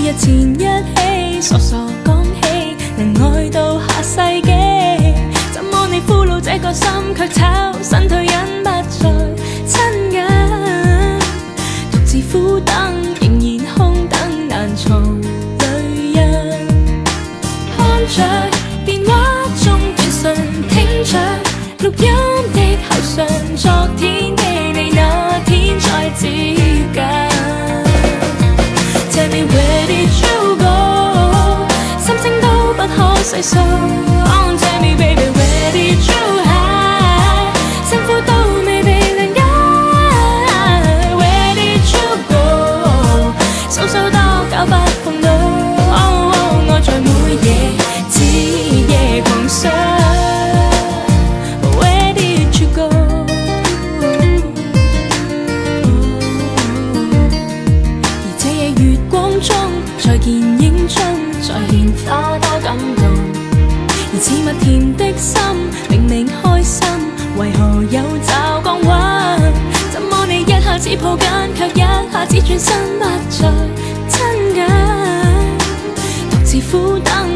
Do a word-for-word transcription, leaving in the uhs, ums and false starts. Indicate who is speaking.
Speaker 1: 日前一起傻傻講起，能愛到下世紀。怎麼你俘虜這個心，卻炒身退隱不再親近，獨自苦等，仍然空等，難藏淚印。看着電話中短信，聽着錄音的後訊，昨天的你那天再接近。Tell me where did you go？ 心聲都不可細數。Oh, tell me baby where did you hide？ 辛苦都未被諒解。Where did you go？ 數數多久不碰到。Oh, oh， 愛在每夜子夜狂想。Where did you go？ 而這夜月光中，在見影中，在獻花多感動。而似蜜甜的心，明明開心，為何有驟降溫？怎麼你一下子抱緊，卻一下子轉身不再親近，獨自苦等。